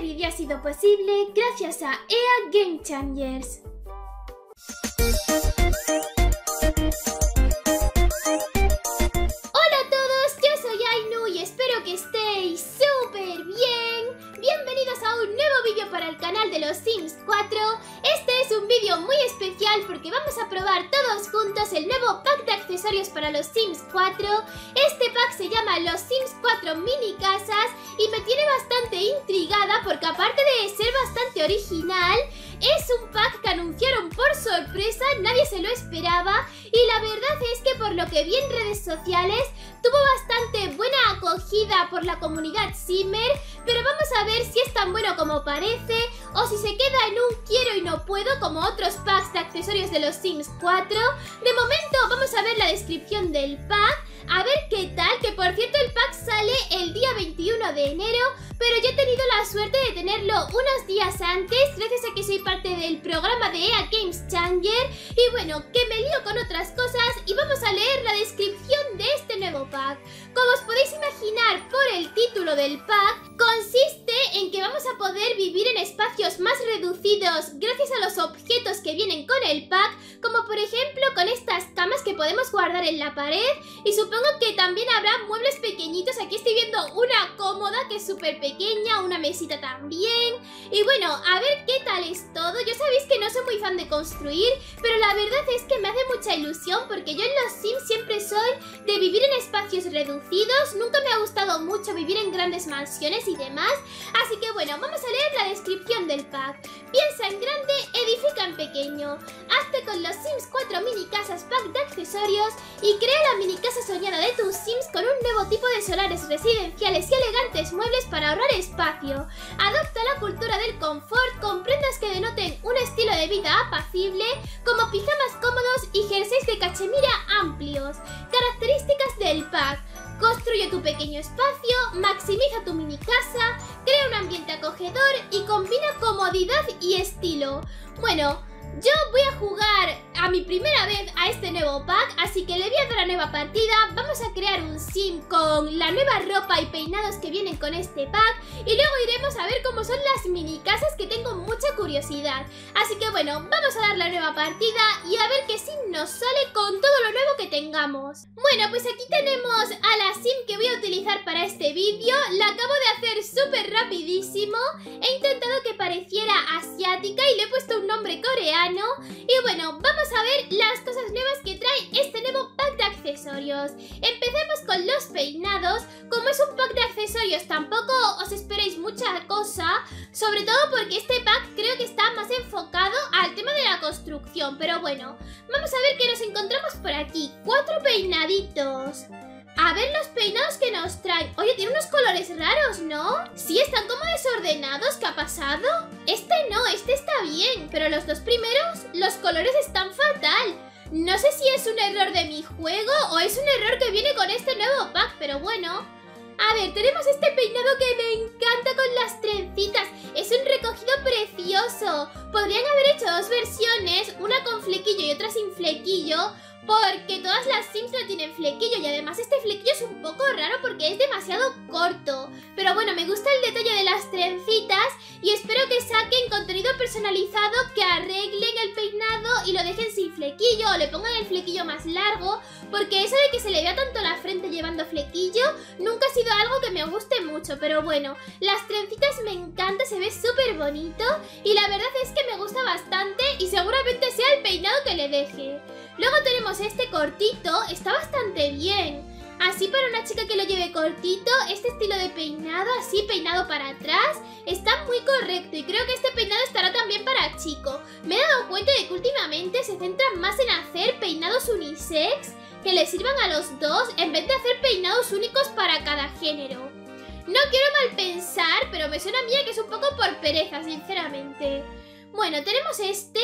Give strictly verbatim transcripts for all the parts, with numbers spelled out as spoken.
vídeo ha sido posible gracias a E A Game Changers. Hola a todos, yo soy Ainu y espero que estéis súper bien. Bienvenidos a un nuevo vídeo para el canal de los Sims cuatro. Este es un vídeo muy especial porque vamos a probar todos juntos el nuevo pack de accesorios para los Sims cuatro. Este pack se llama Los Sims cuatro Mini Casas y me tiene bastante intrigada porque aparte de ser bastante original, es un pack que anunciaron por sorpresa, nadie se lo esperaba y la verdad es que por lo que vi en redes sociales tuvo bastante buena acogida por la comunidad Simmer, pero vamos a ver si es tan bueno como parece o si se queda en un quiero y no puedo como otros packs de accesorios de los Sims cuatro. De momento vamos a ver la descripción del pack, a ver qué tal, que por cierto el pack sale el día veintiuno de enero, pero yo he tenido la suerte de tenerlo unos días antes, gracias a que soy parte del programa de E A Games Changer. Y bueno, que me lío con otras cosas y vamos a leer la descripción de este nuevo pack. Como os podéis imaginar por el título del pack, consiste en que vamos a poder vivir en espacios más reducidos gracias a los objetos que vienen con el pack, como por ejemplo con estas camas que podemos guardar en la pared, y supongo que también habrá muebles pequeñitos. Aquí estoy viendo una cómoda que es súper pequeña, una mesita también. Y bueno, a ver qué tal es todo. Yo sabéis que no soy muy fan de construir, pero la verdad es que me hace mucha ilusión porque yo en los Sims siempre soy de vivir en espacios reducidos. Nunca me ha gustado mucho vivir en grandes mansiones y demás. Así que bueno, vamos a leer la descripción del pack. Piensa en grande, edifica en pequeño. Hazte con los Sims cuatro Mini Casas Pack de accesorios y crea la mini casa soñada de tus Sims con un nuevo tipo de solares residenciales y elegantes muebles para ahorrar espacio. Adopta la cultura del confort con prendas que denoten un estilo de vida apacible, como pijamas cómodos y jerseys de cachemira amplios. Características del pack: construye tu pequeño espacio, maximiza tu mini casa, crea un ambiente acogedor y combina comodidad y estilo. Bueno, yo voy a jugar a mi primera vez a este nuevo pack, así que le voy a dar a nueva partida. Vamos a crear un sim con la nueva ropa y peinados que vienen con este pack y luego iremos a ver cómo son las mini casas, que tengo mucha curiosidad. Así que bueno, vamos a dar la nueva partida y a ver qué sim nos sale con todo lo nuevo que tengamos. Bueno, pues aquí tenemos a la sim que voy a utilizar para este vídeo. La acabo de hacer súper rapidísimo. He intentado que pareciera asiática y le he puesto un nombre coreano. Y bueno, vamos a ver las cosas nuevas que trae este nuevo pack de accesorios. Empecemos con los peinados. Como es un pack de accesorios, tampoco os esperéis mucha cosa, sobre todo porque este pack creo que está más enfocado al tema de la construcción. Pero bueno, vamos a ver qué nos encontramos por aquí. Cuatro peinaditos. A ver los peinados que nos traen. Oye, tiene unos colores raros, ¿no? Sí, están como desordenados. ¿Qué ha pasado? Este no, este está bien, pero los dos primeros, los colores están fatal. No sé si es un error de mi juego o es un error que viene con este nuevo pack, pero bueno. A ver, tenemos este peinado que me encanta con las trencitas. Es un recogido precioso. Podrían haber hecho dos versiones, una con flequillo y otra sin flequillo, porque todas las Sims no tienen flequillo y además este flequillo es un poco raro porque es demasiado corto. Pero bueno, me gusta el detalle de las trencitas y espero que saquen contenido personalizado, que arreglen el peinado y lo dejen sin flequillo o le pongan el flequillo más largo, porque eso de que se le vea tanto la frente llevando flequillo nunca ha sido algo que me guste mucho. Pero bueno, las trencitas me encantan, se ve súper bonito y la verdad es que me gusta bastante y seguramente sea el peinado que le deje. Luego tenemos este cortito, está bastante bien. Así para una chica que lo lleve cortito, este estilo de peinado, así peinado para atrás, está muy correcto y creo que este peinado estará también para chico. Me he dado cuenta de que últimamente se centran más en hacer peinados unisex que le sirvan a los dos en vez de hacer peinados únicos para cada género. No quiero mal pensar, pero me suena a mí que es un poco por pereza, sinceramente. Bueno, tenemos este,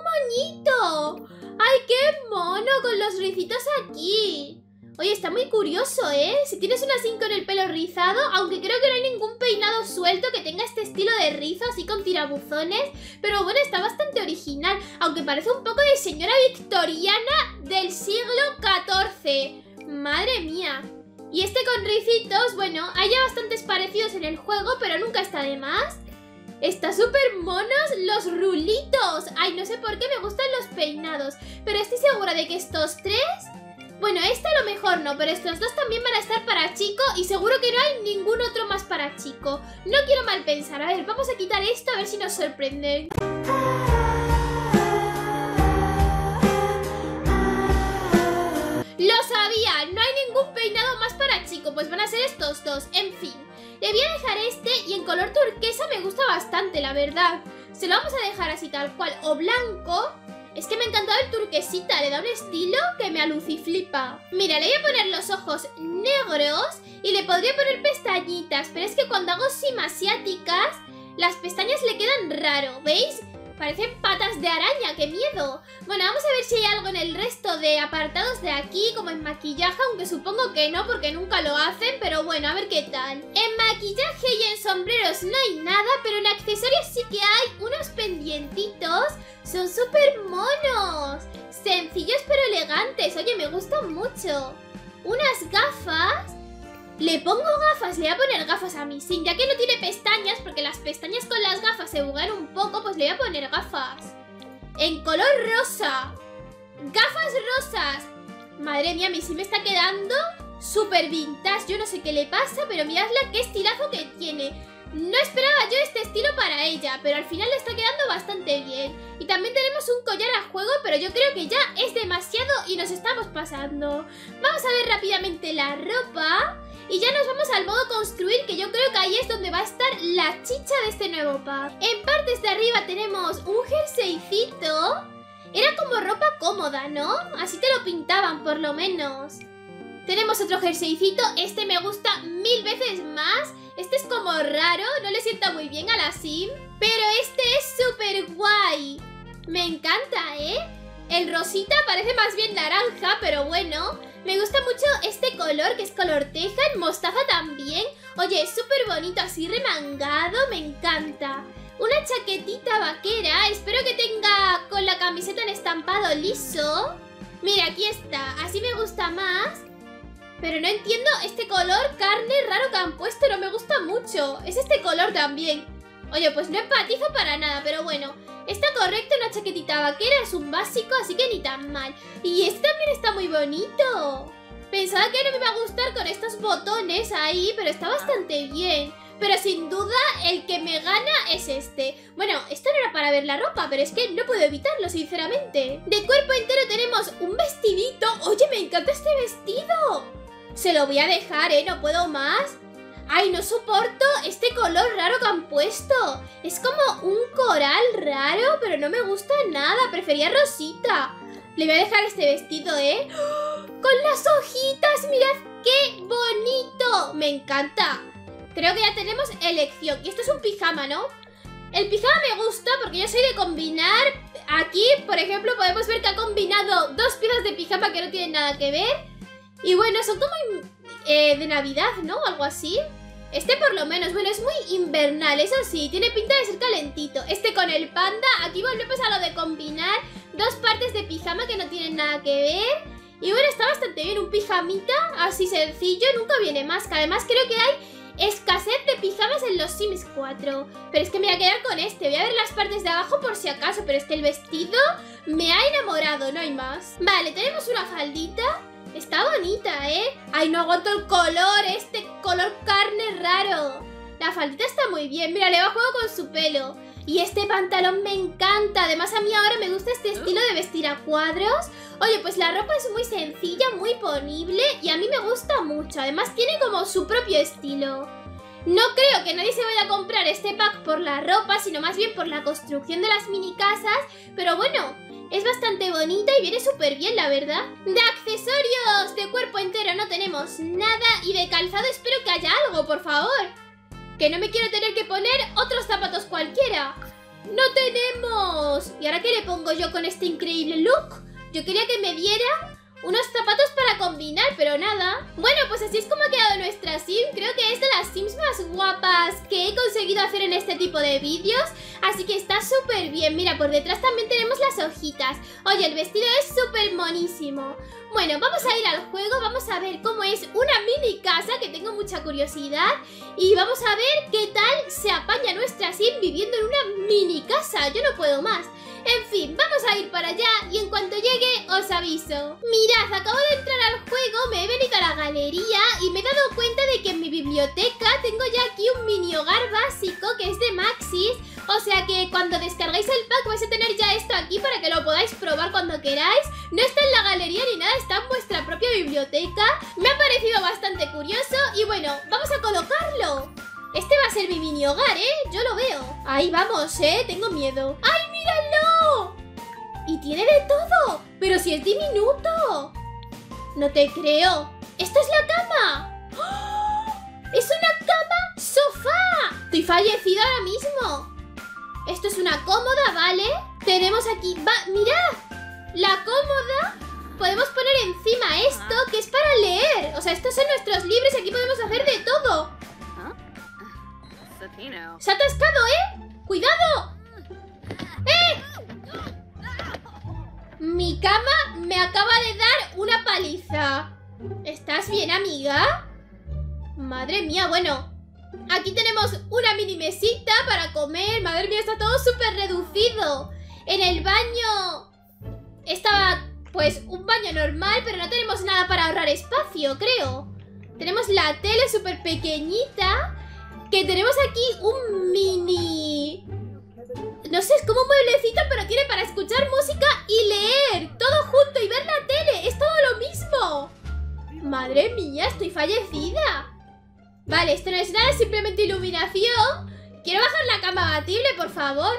un moñito. ¡Ay, qué mono! Con los ricitos aquí. Oye, está muy curioso, ¿eh? Si tienes una Sim con el pelo rizado, aunque creo que no hay ningún peinado suelto que tenga este estilo de rizo, así con tirabuzones. Pero bueno, está bastante original, aunque parece un poco de señora victoriana del siglo catorce. ¡Madre mía! Y este con ricitos, bueno, hay ya bastantes parecidos en el juego, pero nunca está de más. Está súper monos los rulitos. Ay, no sé por qué me gustan los peinados. Pero estoy segura de que estos tres... Bueno, este a lo mejor no, pero estos dos también van a estar para chico y seguro que no hay ningún otro más para chico. No quiero mal pensar. A ver, vamos a quitar esto a ver si nos sorprenden. ¡Lo sabía! No hay ningún peinado más para chico, pues van a ser estos dos. En fin, le voy a dejar este y en color turquesa me gusta bastante, la verdad. Se lo vamos a dejar así tal cual, o blanco. Es que me ha encantado el turquesita, le da un estilo que me aluciflipa. Mira, le voy a poner los ojos negros y le podría poner pestañitas, pero es que cuando hago sim asiáticas, las pestañas le quedan raro, ¿veis? Parecen patas de araña, ¡qué miedo! Bueno, vamos a ver si hay algo en el resto de apartados de aquí, como en maquillaje, aunque supongo que no, porque nunca lo hacen, pero bueno, a ver qué tal. En maquillaje y en sombreros no hay nada, pero en accesorios sí que hay unos pendientitos. ¡Son súper monos! Sencillos pero elegantes, oye, me gustan mucho. Unas gafas... Le pongo gafas, le voy a poner gafas a mi sim, ya que no tiene pestañas, porque las pestañas con las gafas se buguean un poco, pues le voy a poner gafas. En color rosa. Gafas rosas. Madre mía, mi sim me está quedando súper vintage. Yo no sé qué le pasa, pero miradla qué estilazo que tiene. No esperaba yo este estilo para ella, pero al final le está quedando bastante bien. Y también tenemos un collar a juego, pero yo creo que ya es demasiado y nos estamos pasando. Vamos a ver rápidamente la ropa. Y ya nos vamos al modo construir, que yo creo que ahí es donde va a estar la chicha de este nuevo pack. En partes de arriba tenemos un jerseycito. Era como ropa cómoda, ¿no? Así te lo pintaban, por lo menos. Tenemos otro jerseycito. Este me gusta mil veces más. Este es como raro, no le sienta muy bien a la sim. Pero este es súper guay. Me encanta, ¿eh? El rosita parece más bien naranja, pero bueno... Me gusta mucho este color, que es color teja, en mostaza también. Oye, es súper bonito, así remangado, me encanta. Una chaquetita vaquera, espero que tenga con la camiseta en estampado liso. Mira, aquí está, así me gusta más. Pero no entiendo este color carne raro que han puesto, no me gusta mucho. Es este color también. Oye, pues no empatizo para nada, pero bueno. Está correcto, una chaquetita vaquera, es un básico, así que ni tan mal. Y este también está muy bonito. Pensaba que no me iba a gustar con estos botones ahí, pero está bastante bien. Pero sin duda, el que me gana es este. Bueno, esto no era para ver la ropa, pero es que no puedo evitarlo, sinceramente. De cuerpo entero tenemos un vestidito. Oye, me encanta este vestido. Se lo voy a dejar, ¿eh? No puedo más. ¡Ay, no soporto este color raro que han puesto! Es como un coral raro, pero no me gusta nada. Prefería rosita. Le voy a dejar este vestido, ¿eh? ¡Oh! ¡Con las hojitas! ¡Mirad qué bonito! Me encanta. Creo que ya tenemos elección. Y esto es un pijama, ¿no? El pijama me gusta porque yo soy de combinar. Aquí, por ejemplo, podemos ver que ha combinado dos piezas de pijama que no tienen nada que ver. Y bueno, son como eh, de Navidad, ¿no? Algo así. Este por lo menos, bueno, es muy invernal, eso sí, tiene pinta de ser calentito. Este con el panda, aquí volvemos a lo de combinar dos partes de pijama que no tienen nada que ver. Y bueno, está bastante bien, un pijamita así sencillo, nunca viene más. Que además creo que hay escasez de pijamas en los Sims cuatro. Pero es que me voy a quedar con este, voy a ver las partes de abajo por si acaso. Pero es que el vestido me ha enamorado, no hay más. Vale, tenemos una faldita. Está bonita, ¿eh? Ay, no aguanto el color, este color carne raro. La faldita está muy bien, mira, le va a juego con su pelo. Y este pantalón me encanta. Además a mí ahora me gusta este estilo de vestir a cuadros. Oye, pues la ropa es muy sencilla, muy ponible y a mí me gusta mucho. Además tiene como su propio estilo. No creo que nadie se vaya a comprar este pack por la ropa, sino más bien por la construcción de las mini casas. Pero bueno, es bastante bonita y viene súper bien, la verdad. De accesorios de cuerpo entero no tenemos nada. Y de calzado espero que haya algo, por favor. Que no me quiero tener que poner otros zapatos cualquiera. ¡No tenemos! ¿Y ahora qué le pongo yo con este increíble look? Yo quería que me diera unos zapatos para combinar, pero nada. Bueno, pues así es como ha quedado nuestra sim. Creo que es de las sims más guapas que he conseguido hacer en este tipo de vídeos. Así que está súper bien. Mira, por detrás también tenemos las hojitas. Oye, el vestido es súper monísimo. Bueno, vamos a ir al juego, vamos a ver cómo es una mini casa, que tengo mucha curiosidad. Y vamos a ver qué tal se apaña nuestra sim viviendo en una mini casa. Yo no puedo más. En fin, vamos a ir para allá y en cuanto llegue os aviso. Mirad, acabo de entrar al juego, me he venido a la galería y me he dado cuenta de que en mi biblioteca tengo ya aquí un mini hogar básico que es de Maxis. O sea que cuando descarguéis el pack vais a tener ya esto aquí para que lo podáis probar cuando queráis. No está en la galería ni nada, está en vuestra propia biblioteca. Me ha parecido bastante curioso y bueno, vamos a colocarlo. Este va a ser mi mini hogar, ¿eh? Yo lo veo. Ahí vamos, ¿eh? Tengo miedo. ¡Ay, mírenlo! Y tiene de todo. Pero si es diminuto. No te creo. ¡Esta es la cama! ¡Oh! ¡Es una cama sofá! Estoy fallecida ahora mismo. Esto es una cómoda, ¿vale? Tenemos aquí... Va, ¡mirad! La cómoda. Podemos poner encima esto que es para leer. O sea, estos son nuestros libros y aquí podemos hacer de todo. ¡Se ha atascado, eh! ¡Cuidado! ¡Eh! Mi cama me acaba de dar una paliza. ¿Estás bien, amiga? Madre mía, bueno. Aquí tenemos una mini mesita para comer. Madre mía, está todo súper reducido. En el baño estaba, pues, un baño normal, pero no tenemos nada para ahorrar espacio, creo. Tenemos la tele súper pequeñita. Que tenemos aquí un mini... No sé, es como un mueblecito, pero tiene para escuchar música y leer. Todo junto y ver la tele. Es todo lo mismo. Madre mía, estoy fallecida. Vale, esto no es nada, es simplemente iluminación. Quiero bajar la cama abatible, por favor.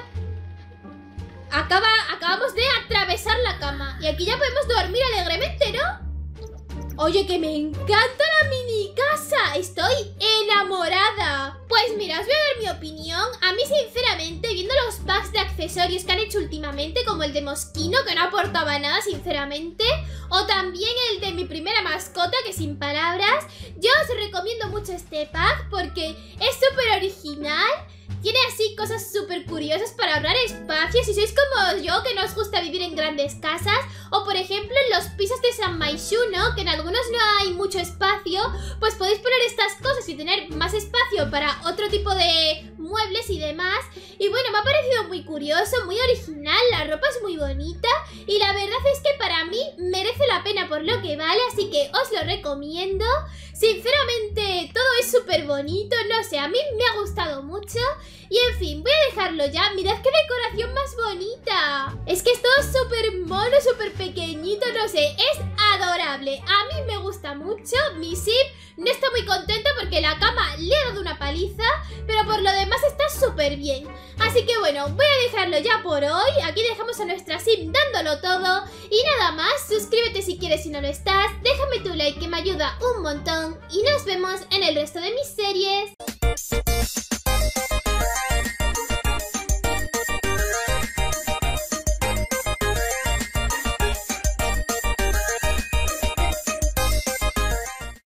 Acaba, acabamos de atravesar la cama. Y aquí ya podemos dormir alegremente, ¿no? Oye, que me encanta la mini casa. Estoy enamorada. Pues mira, os voy a dar mi opinión. A mí, sinceramente, viendo los packs de accesorios que han hecho últimamente, como el de Mosquino, que no aportaba nada, sinceramente, o también el de mi primera mascota, que sin palabras, yo os recomiendo mucho este pack porque es súper original. Tiene así cosas súper curiosas para ahorrar espacio. Si sois como yo, que no os gusta vivir en grandes casas, o por ejemplo en los pisos de San Maixú, ¿no? Que en algunos no hay mucho espacio, pues podéis poner estas cosas y tener más espacio para otro tipo de muebles y demás. Y bueno, me ha parecido muy curioso, muy original, la ropa es muy bonita y la verdad es que para mí merece la pena por lo que vale, así que os lo recomiendo. Sinceramente, todo es súper bonito, no sé, a mí me ha gustado mucho. Y en fin, voy a dejarlo ya. Mirad qué decoración más bonita. Es que es todo súper mono, súper pequeñito, no sé, es adorable. A mí me gusta mucho. Mi sim no está muy contenta porque la cama le ha dado una paliza, pero por lo demás está súper bien. Así que bueno, voy a dejarlo ya por hoy. Aquí dejamos a nuestra sim dándolo todo. Y nada más, suscríbete si quieres si no lo estás. Déjame tu like que me ayuda un montón. Y nos vemos en el resto de mis series.